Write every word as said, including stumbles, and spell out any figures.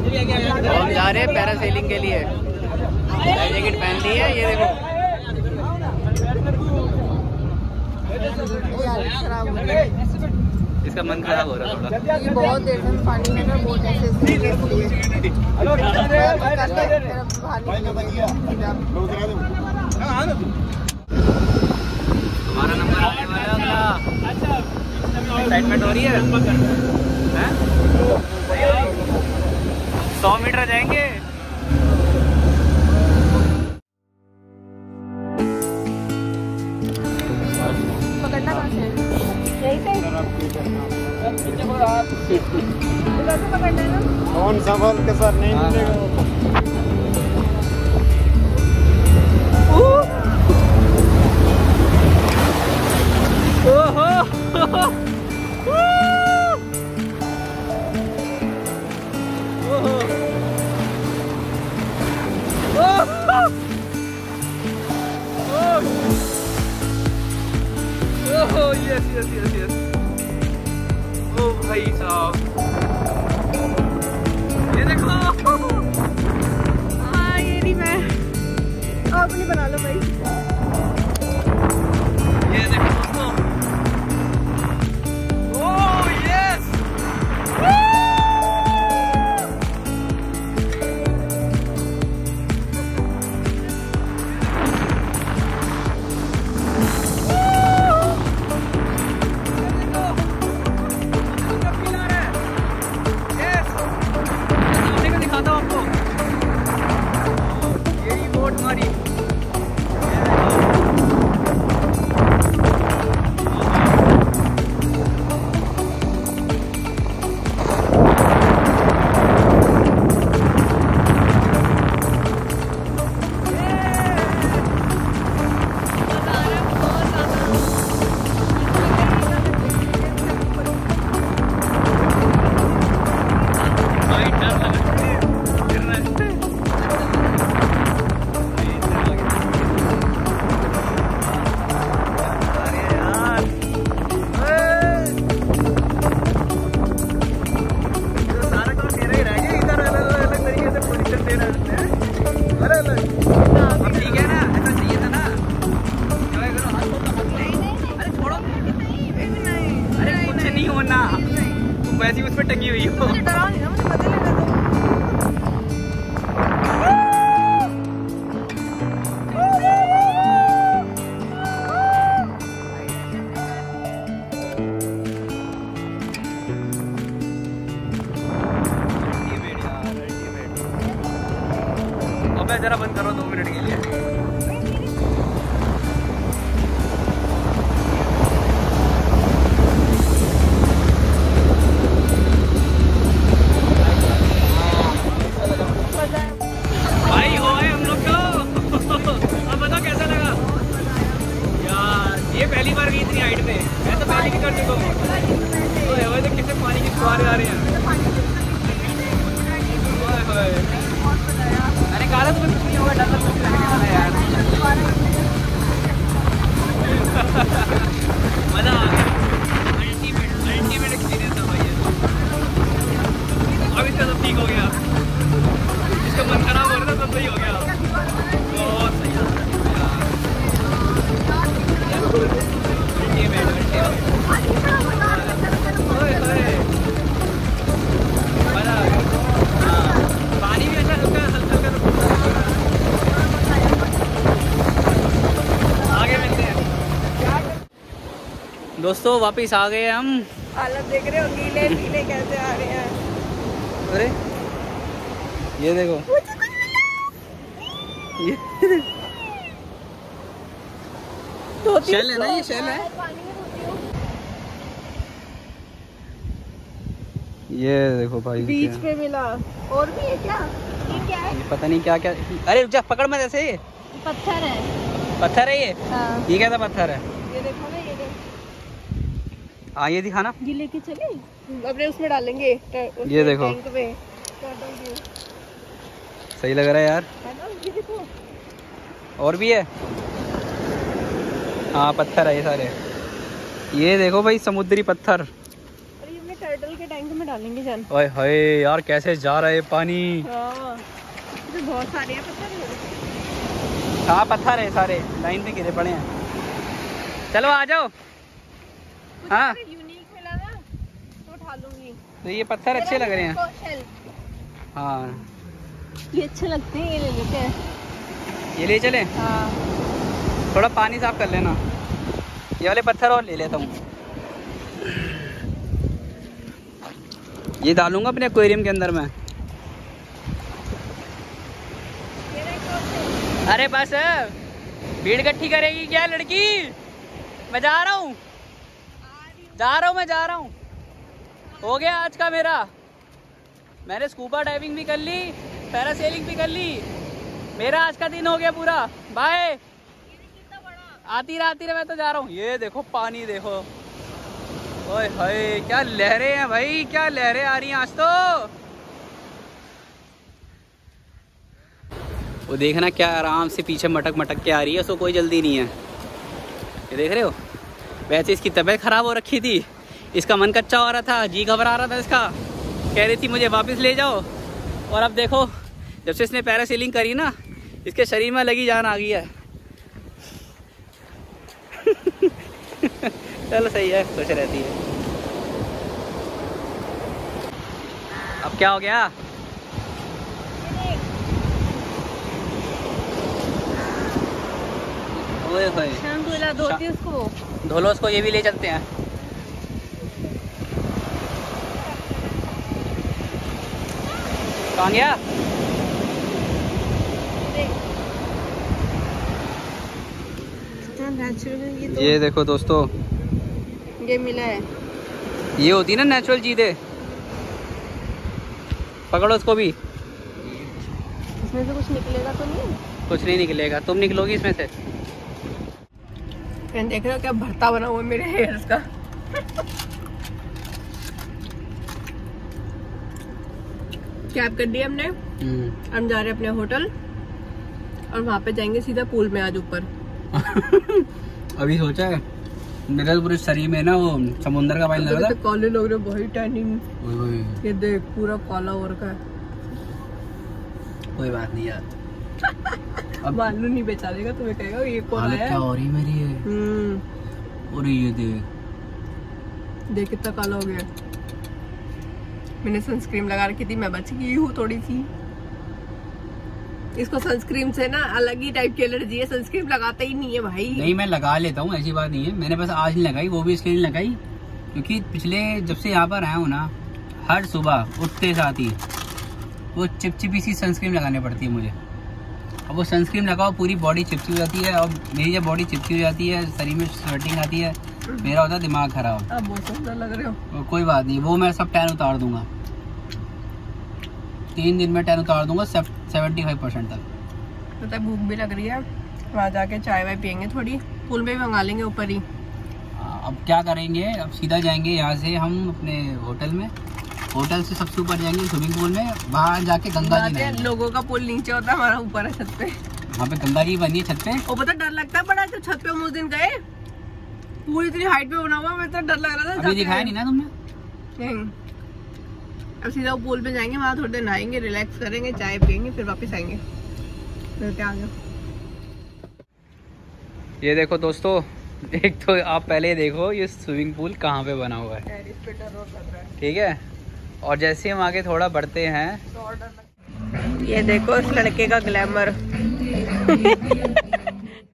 हम जा रहे हैं पैरासेलिंग के लिए। जैकेट पहन ली है, ये देखो। इसका मन खराब हो रहा है थोड़ा। ये बहुत देर से पानी में ना बहुत ऐसे हमारा नंबर आने वाला है अगला। एक्साइटमेंट हो रही है, हैं? सौ मीटर जाएंगे। पकड़ना कहाँ से? यही से? इधर से पकड़ना है ना? कौन संभल के साथ नहीं मिलेगा। Yes yes yes yes. ओ भाई साहब, ये देखो। हाँ ये नहीं मैं। आप नहीं बना लो भाई। ये देखो दोस्तों। Oh yes. वैसी उस पर टंगी हुई हो। मुझे डराओ नहीं ना, मुझे मजे लेने दो। अबे जरा बंद करो दो मिनट के लिए। भाई हो गए हम लोग तो। अब बताओ कैसा लगा यार? ये पहली बार गई इतनी हाइट में। मैं तो पहले भी कर चुका हूँ। तो किससे पानी की फुहारे आ रहे हैं। अरे कहा था तुम्हें कुछ नहीं होगा, डर लग कुछ रहने वाला यार। मजा आ गया। अल्टीमेट अल्टीमेट एक्सपीरियंस था भाई। अब इसका सब ठीक हो गया। इसका मन खराब हो रहा था, सब सही हो गया। बहुत सही है। Ultimate ultimate. ओए ओए मजा आ गया। हाँ पानी भी अच्छा हल्का हल्का हल्का। आगे मिलते हैं दोस्तों। वापिस आ गए हम। हालत देख रहे हो, गीले गीले कैसे आ रहे हैं। अरे ये देखो, ये शेल है ना, ये शेल है। ये देखो भाई बीच पे मिला। और भी है क्या? ये क्या है? ये पता नहीं क्या क्या। अरे रुक जा, पकड़ मत ऐसे। ये पत्थर है। पत्थर है ये? हाँ। ये कैसा पत्थर है? ये देखो ना, ये देखो। हाँ ये दिखाना। ये लेके चले अपने उसमें डालेंगे। ये देखो टैंक पे। सही लग रहा है यार। है ना? ये देखो और भी है। हाँ पत्थर है ये सारे। ये देखो भाई समुद्री पत्थर। अरे ये टर्टल के के टैंक में डालेंगे जान। ओए हाय यार कैसे जा रहा है पानी। हाँ तो बहुत सारे हैं पत्थर। हाँ पत्थर है सारे लाइन पे गिरे पड़े हैं। चलो आ जाओ। हाँ यूनिक मिला ना तो उठा लूंगी। तो ये पत्थर अच्छे लग रहे हैं। हाँ ये अच्छे लगते हैं, ये ले लेते हैं। ये ले चले। हाँ थोड़ा पानी साफ कर लेना। ये वाले पत्थर और ले लेता हूँ। ये डालूंगा अपने एक्वेरियम के अंदर में। अरे बस भीड़ इकट्ठी करेगी क्या लड़की। मैं जा रहा हूँ जा रहा हूँ मैं जा रहा हूँ। हो गया आज का मेरा। मैंने स्कूबा डाइविंग भी कर ली, पैरासेलिंग भी कर ली। मेरा आज का दिन हो गया पूरा। बाय। आती रहा आती रहा, मैं तो जा रहा हूँ। ये देखो पानी देखो। ओए हाय क्या लहरें हैं भाई, क्या लहरें आ रही हैं आज तो। वो देखना क्या आराम से पीछे मटक मटक के आ रही है, उसको कोई जल्दी नहीं है। ये देख रहे हो। वैसे इसकी तबीयत खराब हो रखी थी, इसका मन कच्चा हो रहा था, जी घबरा रहा था इसका, कह रही थी मुझे वापस ले जाओ। और अब देखो जब से इसने पैरासेलिंग करी ना, इसके शरीर में लगी जान आ गई है। चलो सही है, खुश रहती है। अब क्या हो गया। ओए होए धोती उसको, धो लो उसको। ये भी ले चलते हैं। कहाँ गया। ये, तो ये देखो दोस्तों, ये मिला है। ये होती है ना नेचुरल चीजें। पकड़ो उसको भी। इसमें से कुछ निकलेगा तो नहीं। कुछ नहीं निकलेगा, तुम निकलोगी इसमें से। देख रहे हो क्या भरता बना हुआ है मेरे हेयर्स का। कैब कर दी हमने। हम जा रहे हैं अपने होटल और वहाँ पे जाएंगे सीधा पूल में आज ऊपर। अभी सोचा है मेरा तो पूरे शरीर में ना वो समुद्र का पानी लग रहा है। काले लग रहे भाई टैनिंग। ये देख पूरा काला हो रखा है। कोई बात नहीं यार। अब मालूम नहीं बेचारेगा, तुम्हें कहेगा ये कौन है। क्या हो रही मेरी है। हम्म और ये देख देख कितना काला हो गया। मैंने सनस्क्रीन लगा रखी थी, मैं बच गई हूँ थोड़ी सी। इसको सनस्क्रीन से ना अलग ही टाइप की एलर्जी है, सनस्क्रीन लगाता ही नहीं है भाई। नहीं मैं लगा लेता हूँ, ऐसी बात नहीं है। मैंने बस आज नहीं लगाई, वो भी इसलिए नहीं लगाई क्योंकि पिछले जब से यहाँ पर आया हूँ ना, हर सुबह उठते साथ ही वो चिपचिपी सी सनस्क्रीन लगानी पड़ती है मुझे। अब वो सनस्क्रीन लगाओ पूरी बॉडी चिपचिप हो जाती है, और मेरी जब बॉडी चिपचिप हो जाती है, शरीर में स्वेटिंग आती है, मेरा होता है दिमाग खराब। अब बहुत सुंदर लग रहे हो। कोई बात नहीं, वो मैं सब टैन उतार दूंगा। तीन दिन में टैन उतार दूंगा सेवेंटी फाइव परसेंट तक। पता है भूख भी लग रही है, वहाँ जाके चाय वाय पियेंगे थोड़ी, पूल में भी मंगा लेंगे ऊपर ही। अब क्या करेंगे, अब सीधा जाएंगे यहाँ से हम अपने होटल में, होटल से सबसे ऊपर जाएंगे स्विमिंग पूल में, वहाँ जाके गंगा जी। लोगों का पुल नीचे होता है, हमारा ऊपर है छत पे। वहाँ पे गंगा जी बनी है छत पे। वो पता डर लगता है बड़ा, जब छत पे हम उस दिन गए पूरी इतनी हाइट पे बना हुआ, मैं तो डर लग रहा था। अभी दिखाया नहीं ना तुमने। नहीं, अब सीधा पूल पे जाएंगे, वहाँ थोड़ी देर नहाएंगे, रिलैक्स करेंगे, चाय पियेंगे, फिर वापस आएंगे। आ गया। ये देखो दोस्तों, एक तो आप पहले देखो ये स्विमिंग पूल कहाँ पे बना हुआ है, ठीक है। और जैसे हम आगे थोड़ा बढ़ते हैं, ये देखो इस लड़के का ग्लैमर।